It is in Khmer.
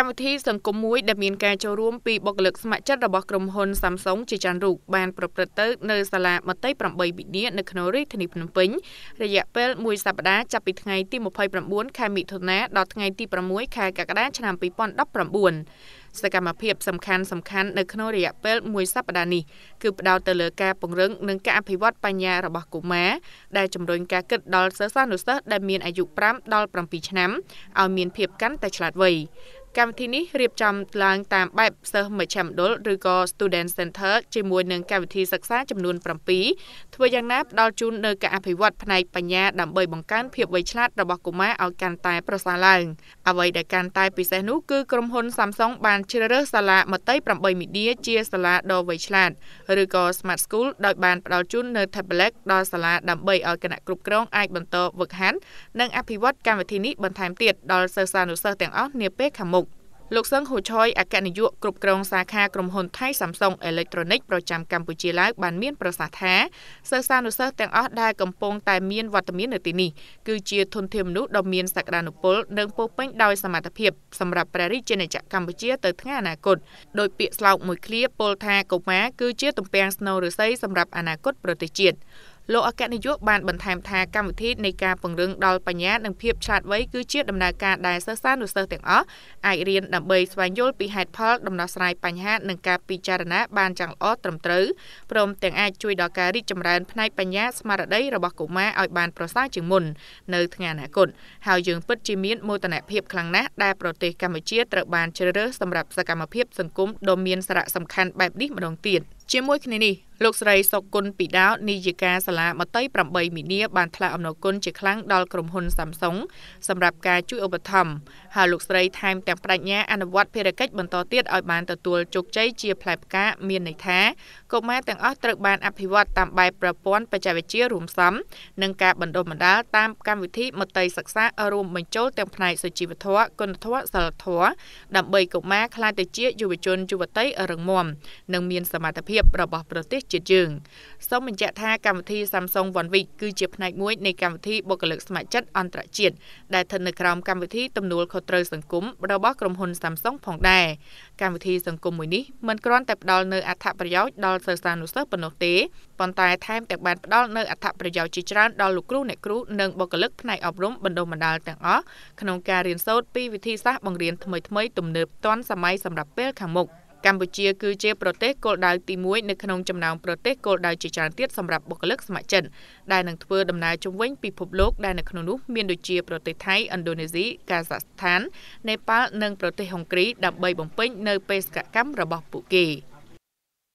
កម្មវិធីសង្គមមួយដែលមានការចូលរួមពីបុគ្គលិកស្ម័គ្រចិត្តរបស់ក្រុមហ៊ុន Samsung ជាច្រើនរូបបានប្រព្រឹត្តទៅនៅសាលាមត្តេយ្យ8វិនានៅក្នុងរាជធានីភ្នំពេញរយៈពេលមួយសប្តាហ៍ចាប់ពីថ្ងៃទី29ខែមិថុនាដល់ថ្ងៃទី6ខែកក្កដាឆ្នាំ2019សកម្មភាពសំខាន់នៅក្នុងរយៈពេលមួយសប្តាហ៍នេះគឺផ្ដោតទៅលើការពង្រឹងនិងការអភិវឌ្ឍបញ្ញារបស់កុមារដែលជំរុញការគិតដល់សិស្សានុសិស្សដែលមានអាយុ5ដល់7ឆ្នាំឲ្យមានភាពកាន់តែឆ្លាតវៃកម្មវិធីនេះរៀបចំឡើងតាមបែបសិស្សមជ្ឈមណ្ឌលឬក៏ Student Center ជាមួយនឹងកម្មវិធីសិក្សាចំនួន7ធ្វើយ៉ាងណាផ្ដល់ជូននូវការអភិវឌ្ឍផ្នែកបញ្ញាដើម្បីបង្កើនភាពវៃឆ្លាតរបស់កុមារឲ្យកាន់តែប្រសើរឡើងអ្វីដែលកាន់តែពិសេសនោះគឺក្រុមហ៊ុន Samsung បានជ្រើសរើសសាលាមត្តេយ្យ8មីឌាជាសាលាដ៏វៃឆ្លាតឬក៏ Smart School ដោយបានផ្ដល់ជូននូវ tablet ដល់សាលាដើម្បីឲ្យគណៈគ្រប់គ្រងអាចបន្តហ្វឹកហាត់និងអភិវឌ្ឍកម្មវិធីនេះបន្ថែមទៀតដល់សិស្សានុសិស្សទាំងអស់នាពេលខាងមុខលោកសឹងហ៊ូឆយអគ្គនាយកគ្រប់គ្រងសាខាក្រុមហ៊ុនថៃ Samsung Electronics ប្រចាំកម្ពុជាឡើយបានមានប្រសាសន៍ថាសិស្សានុសិស្សទាំងអស់ដែលកំពុងតែមានវត្តមាននៅទីនេះគឺជាធនធានមនុស្សដ៏មានសក្តានុពលនិងពោរពេញដោយសមត្ថភាពសម្រាប់ព្រះរាជាណាចក្រកម្ពុជាទៅថ្ងៃអនាគតដោយពាក្យស្លោកមួយឃ្លាពោលថាកុមារគឺជាទំពាំងស្នូលឫស្សីសម្រាប់អនាគតប្រទេសជាតិលោកអគ្គនាយកបានបន្ថែមថាកម្មវិធីនៃការពង្រឹងដល់បញ្ញានិងភាពឆ្លាតវៃគឺជាដំណើរការដែលសិស្សានុសិស្សទាំងអស់អាចរៀនដើម្បីស្វែងយល់ពីហេតុផលដំណោះស្រាយបញ្ហានិងការពិចារណាបានយ៉ាងល្អត្រឹមត្រូវព្រមទាំងអាចជួយដល់ការរីកចម្រើនផ្នែកបញ្ញាស្មារតីរបស់កុមារឲ្យបានប្រសើរជាងមុននៅថ្ងៃអនាគតហើយយើងពិតជាមានមោទនភាពខ្លាំងណាស់ដែលប្រទេសកម្ពុជាត្រូវបានជ្រើសរើសសម្រាប់សកម្មភាពសង្គមដ៏មានសារៈសំខាន់បែបនេះម្ដងទៀតជាមួយគ្នានេះលោកស្រីសុកគុណពីដោនាយិកាសាលាមត្តេយ្យ8មីនាបានថ្លែងអំណរគុណជាខ្លាំងដល់ក្រុមហ៊ុន Samsung សម្រាប់ការជួយឧបត្ថម្ភហើយលោកស្រីថែមទាំងបដិញ្ញាអនុវត្តភារកិច្ចបន្តទៀតឲ្យបានទទួលជោគជ័យជាផ្លែផ្កាមានន័យថាកុមារទាំងអស់ត្រូវបានអភិវឌ្ឍតាមបែបប្រព័ន្ធបច្ចេកវិទ្យារួមផ្សំនិងការបណ្ដុះបណ្ដាលតាមកម្មវិធីមត្តេយ្យសិក្សារួមបញ្ចូលទាំងផ្នែកសុជីវធម៌គុណធម៌សិលធម៌ដើម្បីកុមារក្លាយទៅជាយុវជនយុវតីរឹងមាំនិងមានសមត្ថភាពរបស់ប្រទេសជាតិយើងសូមបញ្ជាក់ថាកម្មវិធី Samsung One Week គឺជាផ្នែកមួយនៃកម្មវិធីបុគ្គលិកស្ម័គ្រចិត្តអន្តរជាតិដែលស្ថិតនៅក្រោមកម្មវិធីទំនួលខុសត្រូវសង្គមរបស់ក្រុមហ៊ុន Samsung ផងដែរកម្មវិធីសង្គមមួយនេះមិនគ្រាន់តែផ្ដល់នូវអត្ថប្រយោជន៍ដល់សិស្សានុសិស្សប៉ុណ្ណោះទេប៉ុន្តែថែមទាំងបានផ្ដល់នូវអត្ថប្រយោជន៍ជាច្រើនដល់លោកគ្រូអ្នកគ្រូនិងបុគ្គលិកផ្នែកអប់រំបណ្ដុះបណ្ដាលទាំងអស់ក្នុងការរៀនសូត្រពីវិធីសាស្ត្របង្រៀនថ្មីៗទំនើបទាន់សម័យសម្រាប់ពេលខាងមុខកម្ពុជាគឺជាប្រទេសគោលដៅទី1នៅក្នុងចំណោមប្រទេសគោលដៅជាច្រើនទៀតសម្រាប់បុគ្គលិកស្ម័គ្រចិត្តដែលនឹងធ្វើដំណើរជុំវិញពិភពលោកដែលនៅក្នុងនោះមានដូចជាប្រទេសថៃឥណ្ឌូនេស៊ីកាហ្សាក់ស្ថាននេប៉ាល់និងប្រទេសហុងគ្រីដើម្បីបំពេញនៅបេសកកម្មរបស់ពួកគេ